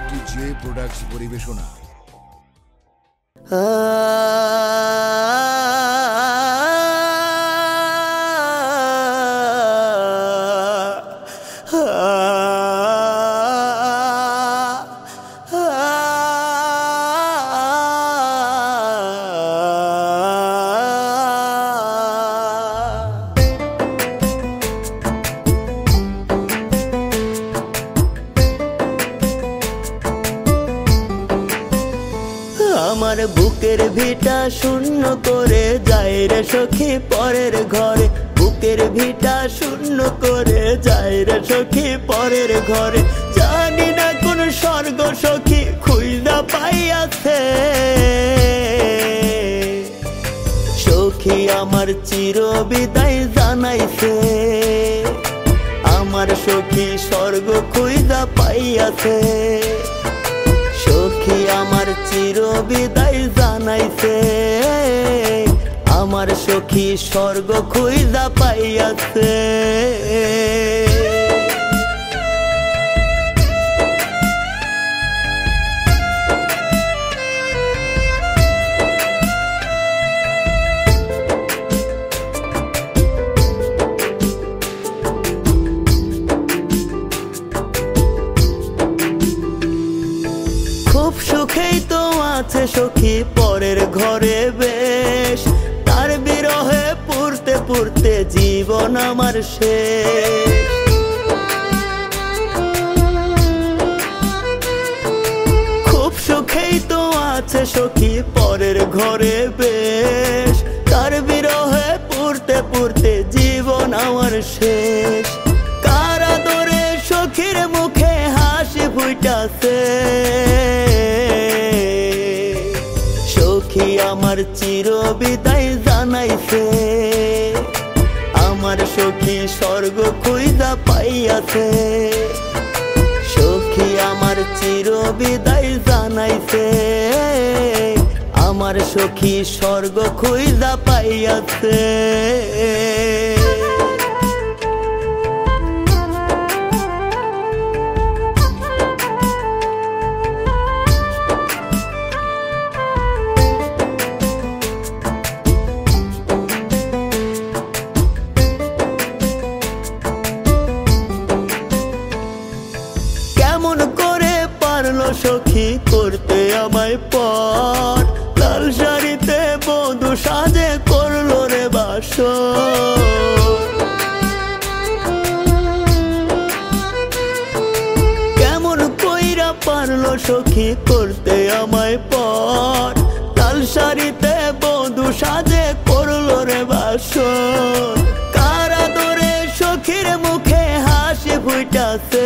J products পরিবেশনা। আমার বুকের ভিটা শূন্য করে যায় রে সখী পরের ঘরে, বুকের ভিটা শূন্য করে যায় রে সখী পরের ঘরে। জানি না কোন স্বর্গ সখী খুঁজা পাইয়াছে, সখী আমার চির বিদায় জানাইছে। আমার সখী স্বর্গ খুঁজা পাইয়াছে, সখী আমার চির বিদায় জানাইছে। আমার সখী স্বর্গ খুঁজা পাইয়াছে। খুব সুখেই তো আছে সখী পরের ঘরে বেশ, তার বিরহে পুরতে পুরতে জীবন আমার শেষ। খুব সুখেই তো আছে সখী পরের ঘরে বেশ, তার বিরহে পুরতে পুরতে জীবন আমার শেষ। কার আদরে সখীর মুখে হাসি ফুটাছে, সখী আমার চির বিদায় জানাইছে। আমার সখী স্বর্গ খুঁজা পাইয়াছে, সখী আমার চির বিদায় জানাইছে। আমার সখী স্বর্গ খুঁজা পাইয়াছে। কেমন করে পারলো সখী করতে আমায় পর, লাল শাড়িতে বধূ সাজে করলো রে বাসর। কেমন কইরা পারলো সখী করতে আমায় পর, লাল শাড়িতে বধূ সাজে করলো রে বাসর। কার আদরে সখীর মুখে হাসি ফুটাছে,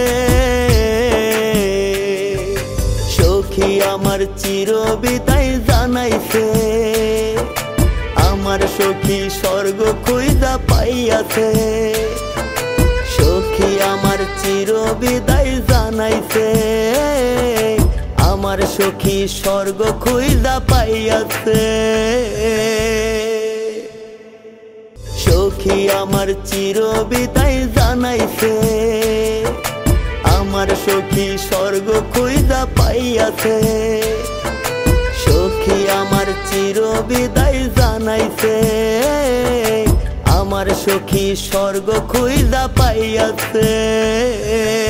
সখী আমার চির বিদায় জানাইছে। আমার সখী স্বর্গ খুঁজা পাইয়াছে, সখী আমার চির বিদায় জানাইছে। আমার সখী স্বর্গ খুঁজা পাইয়াছে, সখী আমার চির বিদায় জানাইছে। আমার সখী স্বর্গ খুঁজা পাইয়াছে, সখী আমার চির বিদায় জানাইছে। আমার সখী স্বর্গ খুঁজা পাইয়াছে।